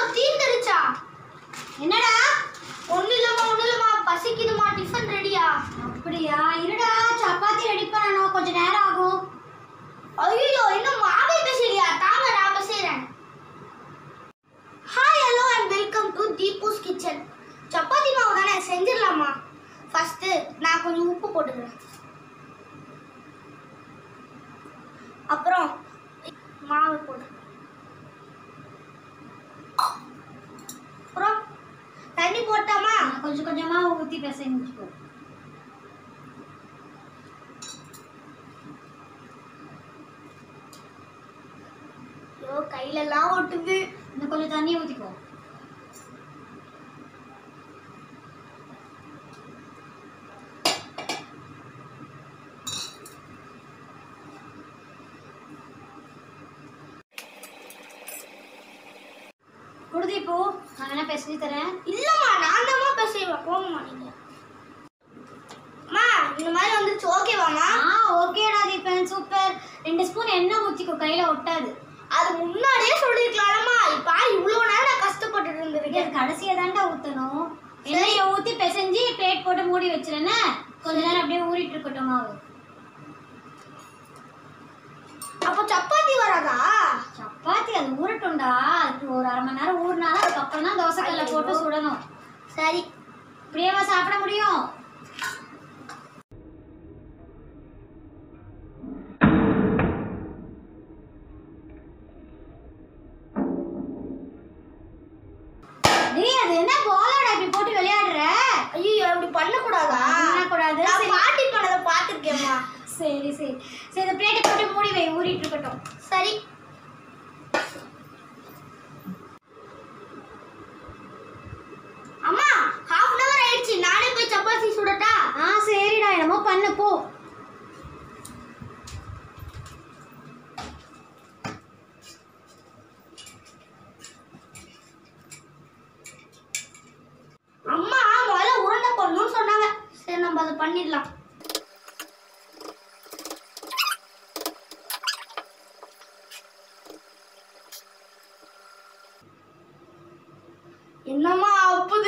தீர்ந்துடுச்சா? என்னடா? ஒண்ணு இல்லம்மா பசிக்குதுமா. டிஃபன் ரெடியா? அப்படியா? இருடா, சப்பாத்தி ரெடி பண்ணணும், கொஞ்சம் நேரம் ஆகும். ஐயோ, இன்னும் மாவே பேசலையா? தாங்க நான் பேசுறேன். Hi, hello and welcome to Deepu's kitchen. Chapati மாவு தானே, செஞ்சிடலாமா? ஃபர்ஸ்ட் நான் கொஞ்சம் உப்பு போட்டுக்கிறேன். அப்புறம் மாவு போடு. அப்புறம் தண்ணி போட்டாமா? கொஞ்சம் கொஞ்சமா ஊத்தி பிசைஞ்சுக்கோ. ஐயோ, கையில எல்லாம் ஒட்டுது. இன்னும் கொஞ்சம் தண்ணி ஊத்திக்கோ. குடுதி போ, நான் வேணா பேசி தரேன். இல்லம்மா, நான் தான் பேசுவேன். போங்கம்மா நீங்க. அம்மா, இந்த மாதிரி வந்துச்சு, ஓகேவாம்மா? ஓகேடா தீபன், சூப்பர். 2 ஸ்பூன் எண்ணெய் ஊத்திக்கோ, கையில ஒட்டாது. அது முன்னாடியே சொல்லிருக்கலாம்மா. இப்ப இவ்வளவு நேரம் நான் கஷ்டப்பட்டு இருந்திருக்கேன். கடைசியா தாண்டா ஊத்தணும். எண்ணெயை ஊத்தி பிசைஞ்சு பிளேட் போட்டு மூடி வச்சிருந்தேன்னா கொஞ்ச நேரம் அப்படியே ஊறிட்டு இருக்கட்டும் மாவு. அப்ப சப்பாத்தி வராதா? சப்பாத்தி அது ஊறட்டும்டா. அது ஒரு அரை மணி நேரம் ஊறினாலும் அதுக்கப்புறம் தான் தோசைக்கல்ல போட்டு சுடணும். சரி, இப்படியேவா சாப்பிட முடியும்? டேய், அது என்ன பாலோட இப்படி போட்டு விளையாடுற? ஐயோ, இப்படி பண்ணக்கூடாதா? பண்ணக்கூடாது. நான் பாட்டி பண்ணதை பார்த்துருக்கேம்மா. சரி சரி சரி, இந்த பிளேட்டை போட்டு மூடி வை, ஊறிட்டு இருக்கட்டும். சரி. அம்மா, 1/2 hour ஆயிடுச்சு. நானே போய் சப்பாத்தி சுடட்டா? சரிடா, என்னமோ பண்ணு போ. அம்மா முதல்ல உருண்டை போடணும்னு சொன்னாங்க. சரி, நம்ம அதை பண்ணிடலாம். என்னம்மா அப்புது?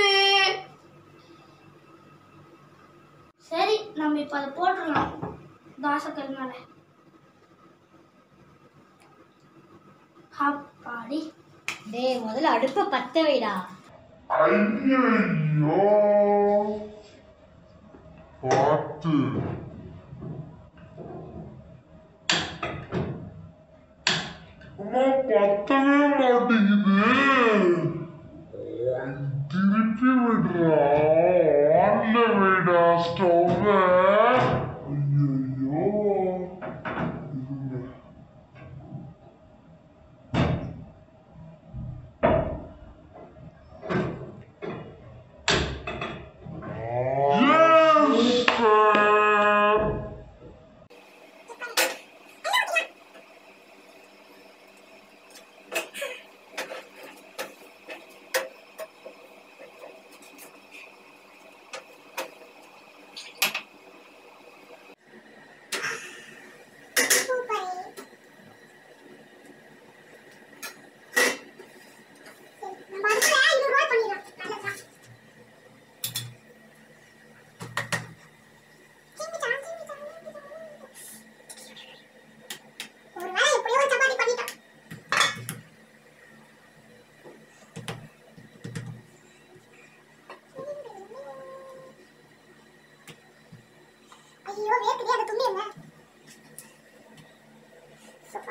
சரி, நம்ம இப்ப அதை போட்டுடலாம் தோசைக்கல் மேல. அப்பாடி. டேய், முதல்ல அடுப்பை பத்த வைடா. ஐயோ பார்த்து அம்மா, பத்தவே மாட்டேங்குது. திருப்பி விடுறா, ஆன்ல வைடா ஸ்டவ். ஐயோ, வேர்க்குதே, அதை துணி என்ன? சப்பா.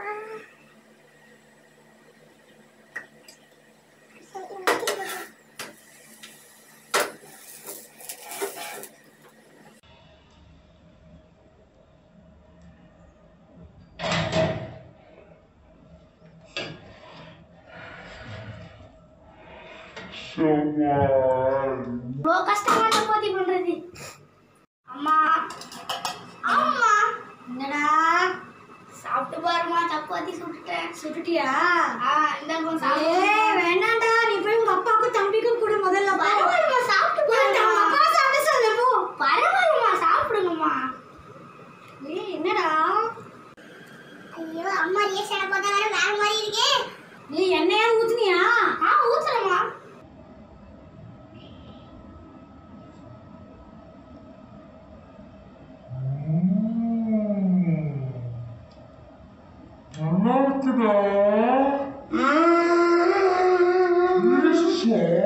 இவ்வளோ கஷ்டமா சப்பாத்தி பண்றது. அம்மா, அம்மா, என்னடா சாப்பிட்டு பாருமா, சப்பாத்தி சுட்டுட்டேன். சுட்டுட்டியா? இந்தாங்க வேண்டாண்டா, நீ போய் உங்க அப்பாவுக்கும் தம்பிக்கும் கூட முதல்ல. பரவாயில்லம்மா, சாப்பிட்டு பாருங்க. அப்பா சாப்பிட சொல்லு போ. பரவாயில்லம்மா, சாப்பிடுங்கம்மா. என்னடா? ஐயோ, அம்மா ரியாக்ஷனை பார்த்தா வேற மாதிரி இருக்கே. நீ எண்ணெயா ஊத்துனியா? ஊத்துறேம்மா. நல்லா இருக்குடா. ஏய், சாப்பிடு.